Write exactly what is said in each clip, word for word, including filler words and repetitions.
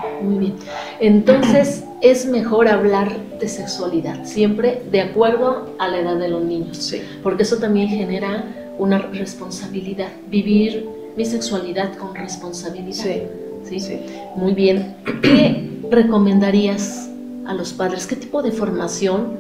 Muy bien. Entonces, es mejor hablar de sexualidad, siempre de acuerdo a la edad de los niños. Sí. Porque eso también genera una responsabilidad, vivir mi sexualidad con responsabilidad. Sí. ¿Sí? Sí. Muy bien. ¿Qué recomendarías a los padres? ¿Qué tipo de formación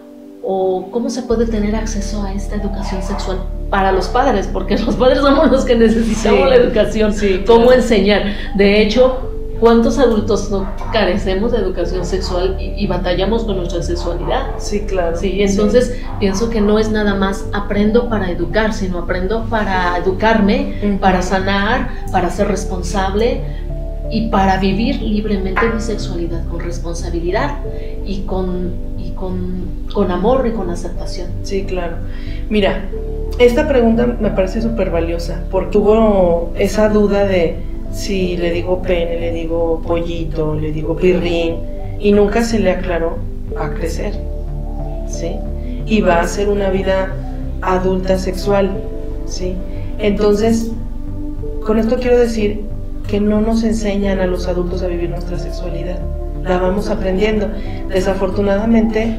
o cómo se puede tener acceso a esta educación sexual para los padres? Porque los padres somos los que necesitamos Sí. la educación. Sí, ¿Cómo claro. enseñar? De hecho, ¿cuántos adultos no carecemos de educación sexual y, y batallamos con nuestra sexualidad? Sí, claro. Sí, entonces sí. Pienso que no es nada más aprendo para educar, sino aprendo para educarme, Uh-huh. para sanar, para ser responsable y para vivir libremente mi sexualidad con responsabilidad y con, y con, con amor y con aceptación. Sí, claro. Mira, esta pregunta me parece súper valiosa porque tuvo esa duda de si le digo pene, le digo pollito, le digo pirrín, y nunca se le aclaró a crecer, ¿sí? Y va a ser una vida adulta sexual, ¿sí? Entonces, con esto quiero decir que no nos enseñan a los adultos a vivir nuestra sexualidad, la vamos aprendiendo. Desafortunadamente,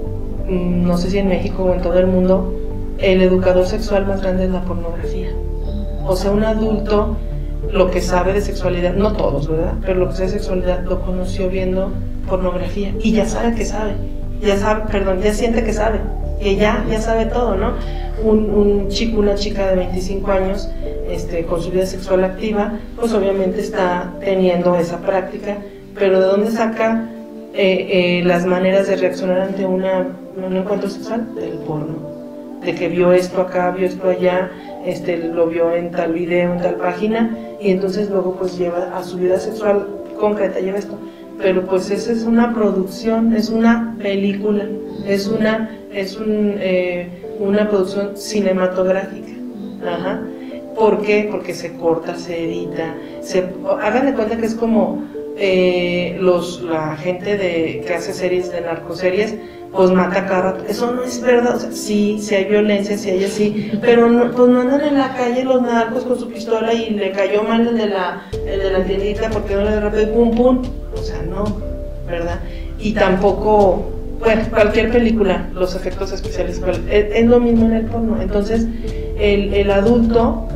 no sé si en México o en todo el mundo, el educador sexual más grande es la pornografía. O sea, un adulto lo que sabe de sexualidad, no todos, ¿verdad? Pero lo que sabe de sexualidad lo conoció viendo pornografía y ya sabe que sabe, ya sabe, perdón, ya siente que sabe, que ya, ya sabe todo, ¿no? Un, un chico, una chica de veinticinco años, este, con su vida sexual activa, pues obviamente está teniendo esa práctica, pero ¿de dónde saca eh, eh, las maneras de reaccionar ante una, un encuentro sexual? Del porno. De que vio esto acá, vio esto allá, este, lo vio en tal video, en tal página, y entonces luego pues lleva a su vida sexual concreta, lleva esto. Pero pues esa es una producción, es una película, es una, es un, eh, una producción cinematográfica. Ajá. ¿Por qué? Porque se corta, se edita, se, hagan de cuenta que es como eh, los, la gente de, que hace series de narcoseries, pues mata cada rato. Eso no es verdad. O sea, sí, sí hay violencia, sí hay así, pero no, pues no andan en la calle los narcos con su pistola y le cayó mal el de la, el de la tiendita porque no le derrapé y pum pum. O sea, no, ¿verdad? Y tampoco, bueno, cualquier película, los efectos especiales, es, es lo mismo en el porno. Entonces, el, el adulto,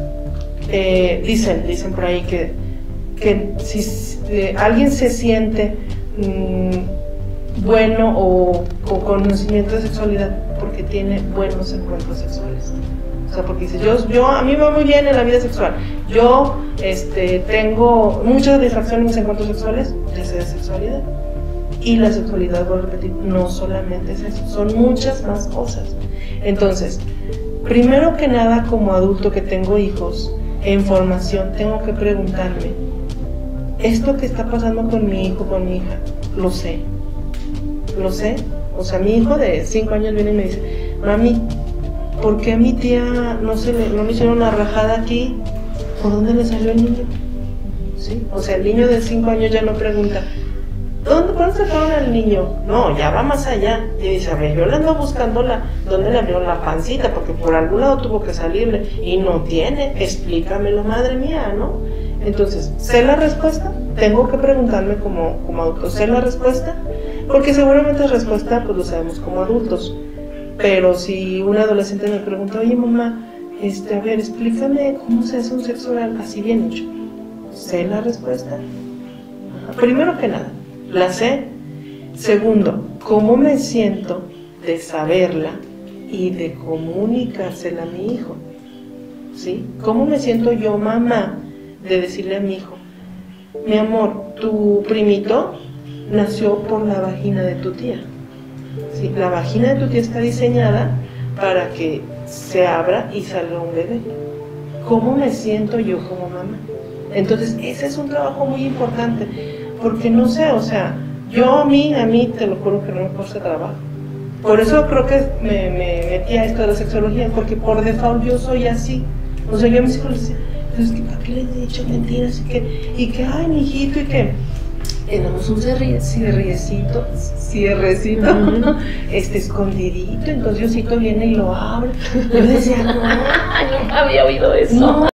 eh, dicen, dicen por ahí que, que si eh, alguien se siente mmm, bueno o con conocimiento de sexualidad porque tiene buenos encuentros sexuales. O sea, porque dice, yo, yo a mí me va muy bien en la vida sexual, yo este, tengo mucha satisfacción en mis encuentros sexuales, ya sé de sexualidad. Y la sexualidad, voy a repetir, no solamente es eso, son muchas más cosas. Entonces, primero que nada, como adulto que tengo hijos en formación, tengo que preguntarme, ¿esto que está pasando con mi hijo, con mi hija, lo sé? ¿Lo sé? O sea, mi hijo de cinco años viene y me dice, mami, ¿por qué a mi tía no, se le, no le hicieron una rajada aquí? ¿Por dónde le salió el niño? ¿Sí? O sea, el niño de cinco años ya no pregunta, ¿dónde, ¿por dónde sacaron al niño? No, ya va más allá. Y dice, a ver, yo le ando buscando la, dónde le abrieron la pancita, porque por algún lado tuvo que salirle, y no tiene, explícamelo, madre mía, ¿no? Entonces, ¿sé la respuesta? Tengo que preguntarme como, como adulto, ¿sé la respuesta? Porque seguramente la respuesta, pues lo sabemos como adultos. Pero si un adolescente me pregunta, oye mamá, este, a ver, explícame cómo se hace un sexo oral así bien hecho. ¿Sé la respuesta? Primero que nada, la sé. Segundo, ¿cómo me siento de saberla y de comunicársela a mi hijo? ¿Sí? ¿Cómo me siento yo, mamá, de decirle a mi hijo, mi amor, tu primito nació por la vagina de tu tía? ¿Sí? La vagina de tu tía está diseñada para que se abra y salga un bebé. ¿Cómo me siento yo como mamá? Entonces, ese es un trabajo muy importante, porque no sé, o sea, yo a mí, a mí, te lo juro que no me cuesta trabajo. Por eso creo que me, me metí a esto de la sexología, porque por default yo soy así. O sea, yo a mis hijos les decía, pero es que ¿para qué les he dicho mentiras? Y que, y que ay, mi hijito, y que tenemos un cierrecito, cierrecito, uh-huh. este, escondidito, entonces Diosito viene y lo abre. Yo decía, no, nunca había oído eso. No.